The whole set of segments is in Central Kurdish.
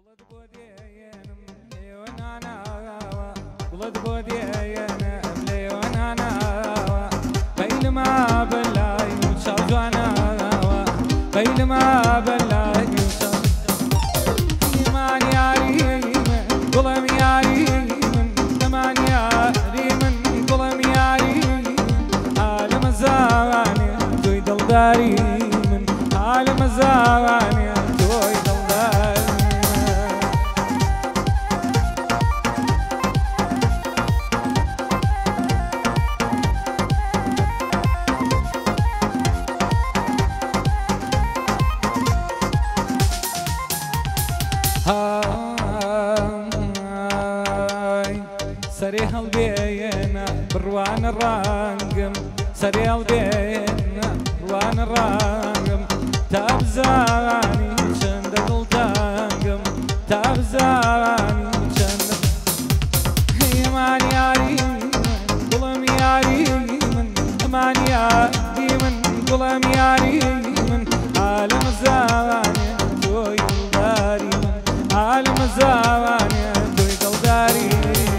سري هالبينا بروان الرانقم سري هالبينا بروان الرانقم تابزاني شندق التانقم تابزاني شندق يمان ياري ظلم ياري من امان ياري من ظلم ياري من عالم الزواني توي داري من عالم الزواني توي داري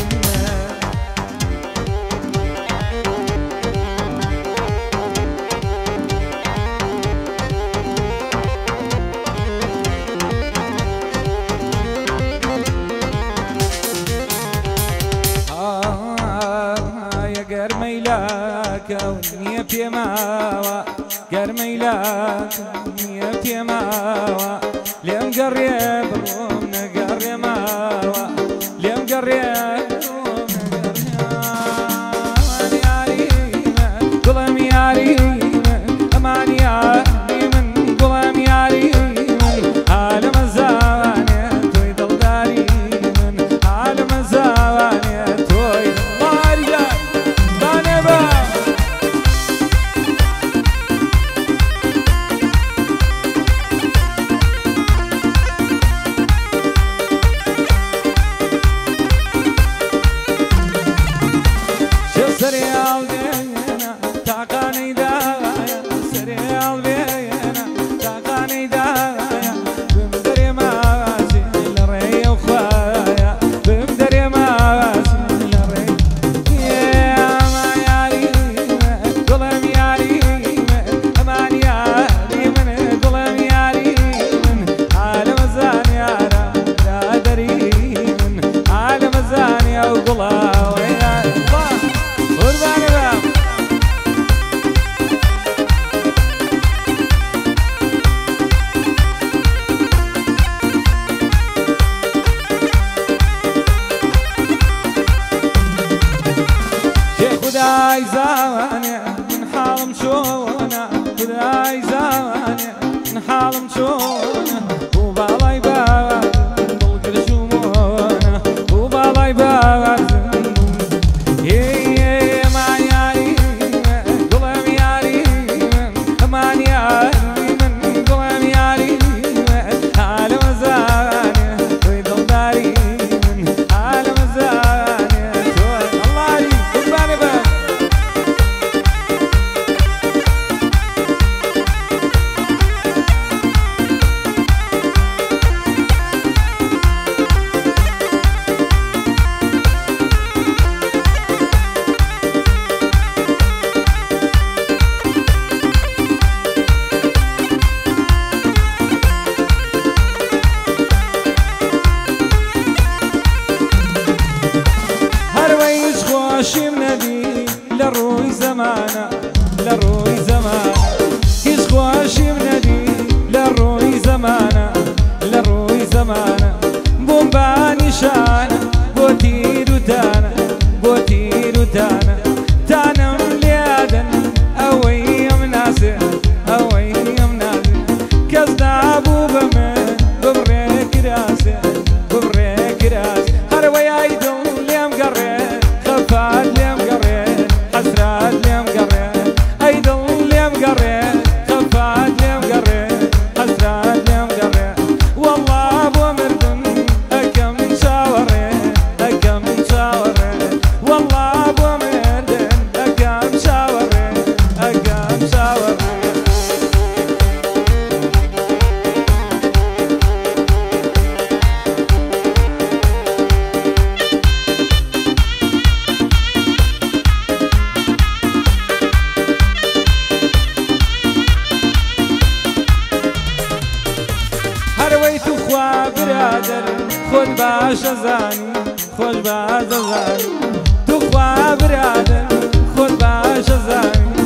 ونية بيماوى قرميلاك ونية بيماوى ليم قريب رومنا قريماوى ليم قريب رومنا قريماوى قلم ياري من أمان ياري من قلم ياري من عالم الزواني توي دلداري من عالم الزواني توي دلداري دانبا سريال بينا تعقاني دايا سريال بينا تعقاني دايا بمدري ماسي لري وخايا بمدري ماسي لري يا ما ياري ظلم ياري امان ياري من ظلم ياري من عالم الزاني لا دري من عالم الزاني وقلاوي خداي زواني من حالم شونا خداي زواني من حالم شونا وبالاي بابا بلقر شومونا وبالاي بابا يا ما ياري قلم ياري امان ياري من قلم ياري عالم الزاني توي دلداري من عالم الزاني توي الله عليك قرباني بابا تخوا برادر خود باش زانی خوش باز زانی تخوا برادر خود باش زانی